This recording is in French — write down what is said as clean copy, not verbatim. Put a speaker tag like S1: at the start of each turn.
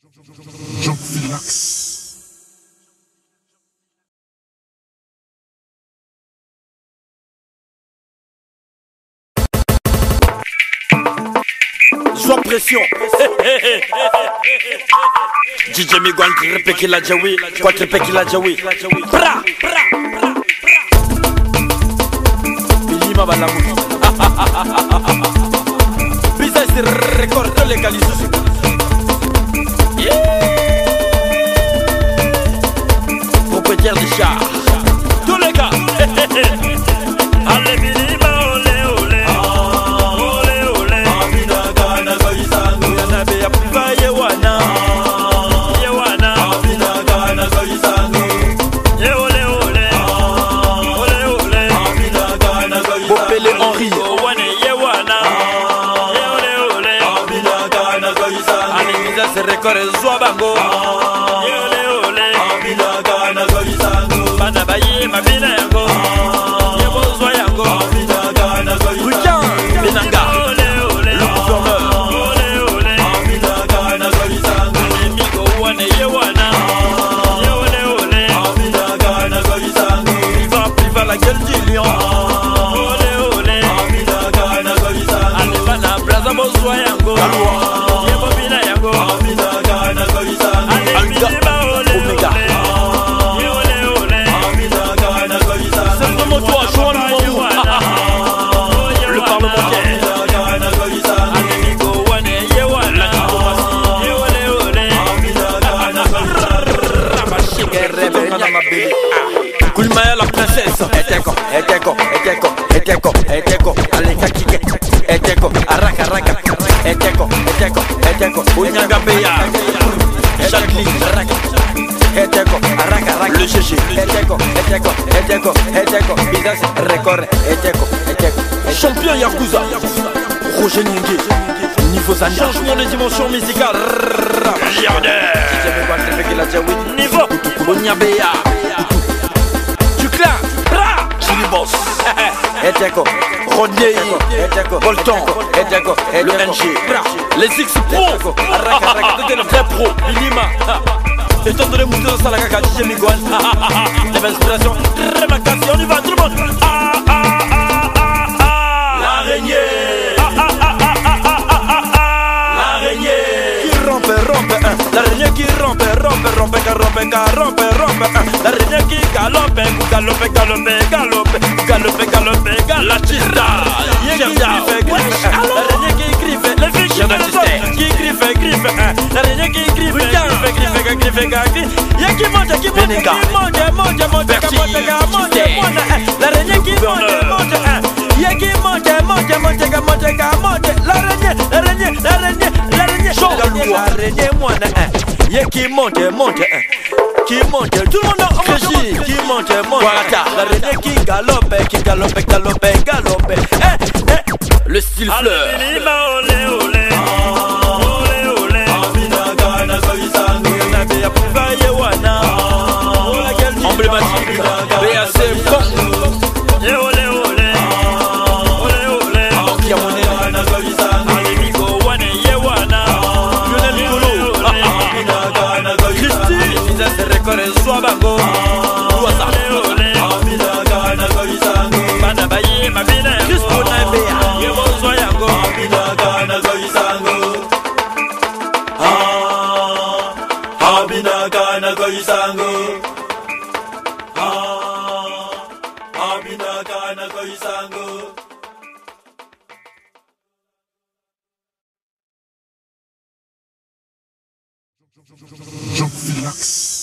S1: Jean Philax.
S2: Sois pression. DJ Miguel tripeki la jawi, kwa tripeki la jawi. Bra, bra, bra. Bilima balamu. Business record le kalisusu. Propriétaire du char. Tous les gars. Allez bilima olé olé. Record Zwabango Yole ole Bana baye mabina yango Yebo zwa yango Rukian Benanga Le gouverneur Amigo wane yewana Yole ole Priva la gueule du lion Ole Alebana Braza bozwa yango Yebo bina yango Alga, Omega. C'est vraiment toi, Joan Moumou. Le parlementaire. Kulmaya la princesse. Eteko. Allez, kakike. Eteko, araka. Eteko. Unyaga beya. Chakli, Eteko, araka, le GG. Eteko, Business record, Eteko. Champion Yakuza, Roger Nyenge, niveau Zania. Changement de dimension musicale, niveau, Onyabea. Tu claques, Chili Boss. Eteko, Rodney, Bolton, le NG, les X Pro, le vrai pro, Bilima. Et tant de les moutons dans la caca, DJ Miguel. Les inspirations, remarquations, on y va tout le monde. L'araignée. L'araignée. Qui rompe, l'araignée qui rompe. L'araignée qui galope, la chista. L'araignée qui griffe, les fiches qui griffe, l'araignée qui griffe, y'a qui mange, l'araignée qui mange, y'a qui mange, l'araignée, y'a qui monte, tout le monde en régie, qui monte, l'araignée qui galope, le style fleur. Emblématique, BAC bon. Zwabango Bana baye mabina Crispo na bea Yebo zwa yango Abinaka na koisango
S1: Jean Philax.